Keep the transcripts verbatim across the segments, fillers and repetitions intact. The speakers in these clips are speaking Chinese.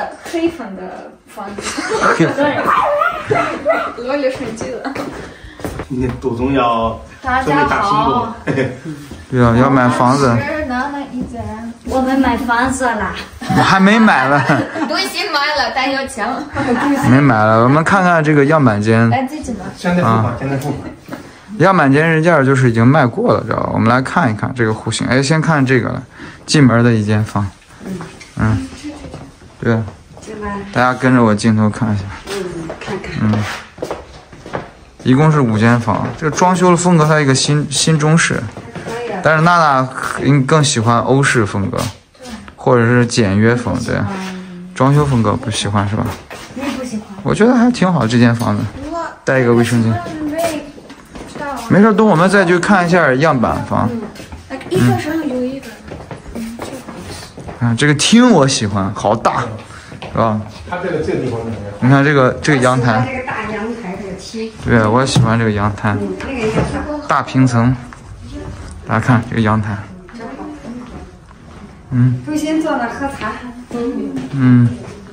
黑粉的房子。我流水记了。 你杜总要大家好。 对啊，要买房子。 我们买房子了。 我还没买呢。 对新买了，但有钱。 没买了，我们看看这个样板间。 现在付款，现在付款。 样板间人家就是已经卖过了，知道吧？我们来看一看这个户型。哎，先看这个了，进门的一间房。嗯，对，大家跟着我镜头看一下。 嗯，看看。 嗯，一共是五间房，这个装修的风格它一个新新中式，但是娜娜更更喜欢欧式风格，或者是简约风，对。装修风格不喜欢是吧？ 你不喜欢？ 我觉得还挺好，这间房子带一个卫生间。没事，等我们再去看一下样板房。 嗯，一个上有一个。嗯，这个。 啊，这个厅我喜欢，好大，是吧？ 它这个这个地方怎么样？ 你看这个这个阳台。 这个大阳台，这个厅。 对，我也喜欢这个阳台。 嗯，这个也是。 大平层。大家看这个阳台。嗯。 首先做了喝茶。 嗯。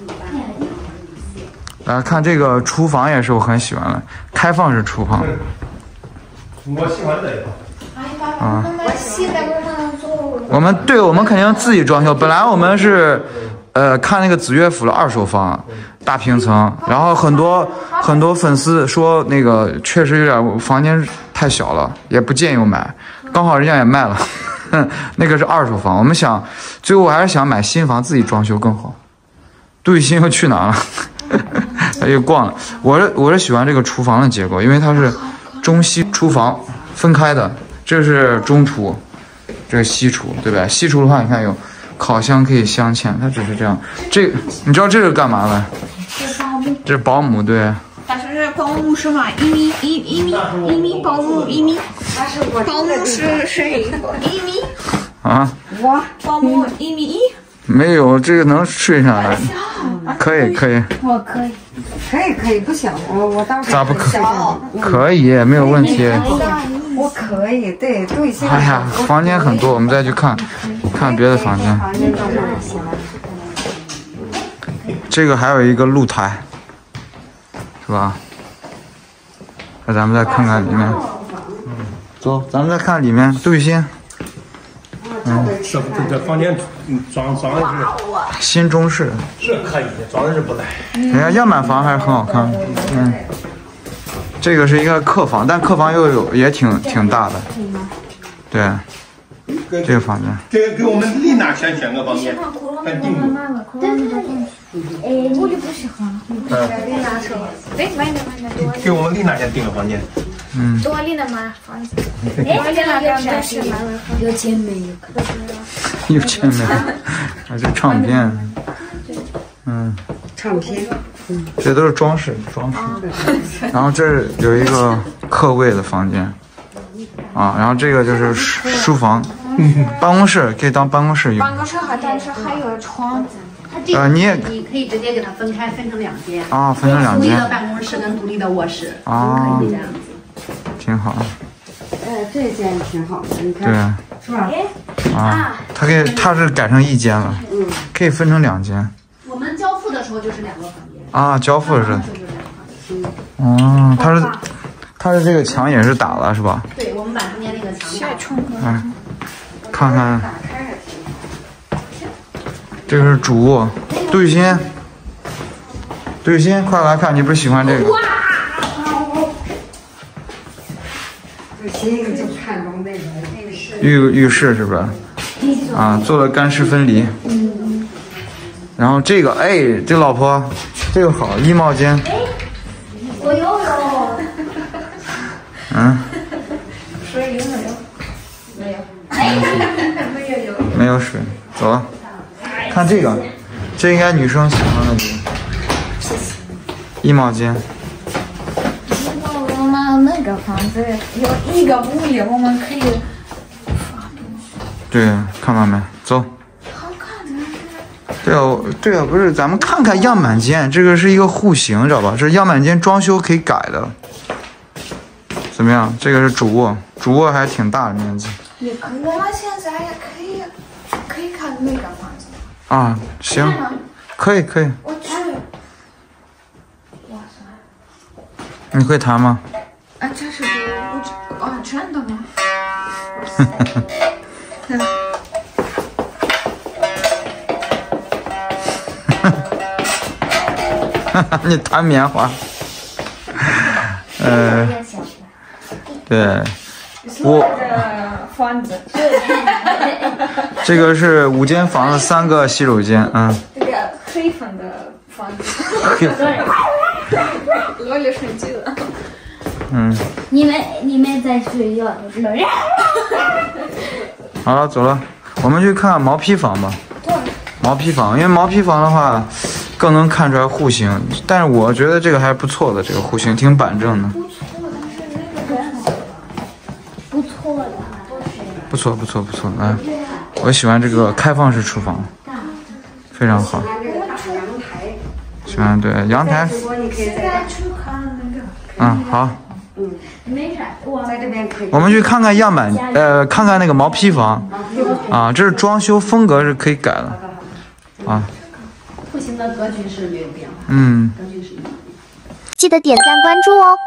大家看这个厨房也是我很喜欢的，开放式厨房。 我喜欢这个。 啊。 我现在我们做。 我们对，我们肯定自己装修。本来我们是，呃，看那个紫悦府的二手房，大平层，然后很多很多粉丝说那个确实有点房间太小了，也不建议我买。刚好人家也卖了，那个是二手房。我们想，最后我还是想买新房自己装修更好。杜雨欣又去哪了？他又逛了。我是我是喜欢这个厨房的结构，因为它是中西厨房分开的，这是中厨，这是西厨，对吧？西厨的话，你看有烤箱可以镶嵌，它只是这样。这你知道这是干嘛的？这是保姆，对。 但是保姆是嘛？一米一一米一米保姆一米。保姆是谁？一米。 啊？ 我保姆一米一。 没有，这个能睡上来。可以可以。 我可以。 可以可以，不小，我我当时咋不可以？可以，没有问题。 我可以，对对。 哎呀，房间很多，我们再去看看别的房间。这个还有一个露台，是吧？那咱们再看看里面。走，咱们再看里面。杜雨欣。 嗯，这这这房间装装的是新中式， 是可以的，装的是不赖。 人家样板房还是很好看。嗯，这个是一个客房，但客房又有也挺挺大的。对，这个房间。 给给我们丽娜先选个房间，看定住。 哎，我就不喜欢。 嗯。 对，买的买的。 给我们丽娜先订个房间。 嗯。 多丽娜买房子。哎，丽娜有钱是买了房子。有钱没有？可是。 有钱没有？还是唱片。嗯。 唱片。嗯。 这都是装饰，装饰。然后这有一个客位的房间。啊，然后这个就是书房，办公室可以当办公室用。 办公室还但是还有床。 呃，你也你可以直接给它分开，分成两间啊，分成两间， 独立的办公室跟独立的卧室啊， 可以这样子， 挺好。 哎，这间挺好的，你看， 对， 是吧？ 啊，它可以，它是改成一间了，嗯，可以分成两间。 我们交付的时候就是两个房间啊，交付的是，哦，它是，它是这个墙也是打了是吧？ 对，我们把中间那个墙打。 哎，看看。这个是主卧，杜雨欣，杜雨欣，快来看，你不是喜欢这个？ 哇！杜雨欣就看中那个浴室。 浴浴室是不是？啊，做了干湿分离。然后这个，哎，这老婆，这个好，衣帽间。 我游泳。 嗯。 水有没有？没有。没有游。 没有水，走了。看这个，这应该女生喜欢的衣帽间。 如果我们那个房子有一个屋里，我们可以发东西。 对，看到没？走。 好看的。 对啊，对啊，不是，咱们看看样板间，这个是一个户型，知道吧？这是样板间装修可以改的。怎么样？这个是主卧，主卧还挺大的面积。 也可以。我们现在也可以可以看那个房子。 啊，行， 可以可以。 我去。哇塞！ 你会弹吗？ 啊，这是个我啊，真的吗？ 你弹棉花。呃，对，我房子， 这个是五间房子，三个洗手间，嗯。 这个黑粉的房子， 黑粉。 我也生气了。 嗯。 你们你们在睡觉，我知道。 好了，走了，我们去看毛坯房吧。毛坯房，因为毛坯房的话，更能看出来户型，但是我觉得这个还是不错的，这个户型挺板正的。 不错的， 不错不错不错，来，我喜欢这个开放式厨房，非常好。喜欢对阳台。嗯，好。 没事，我在这边可以。 我们去看看样板，呃，看看那个毛坯房。啊，这是装修风格是可以改的。啊。 户型的格局是没有变化。 嗯。 格局是一样的。 记得点赞关注哦。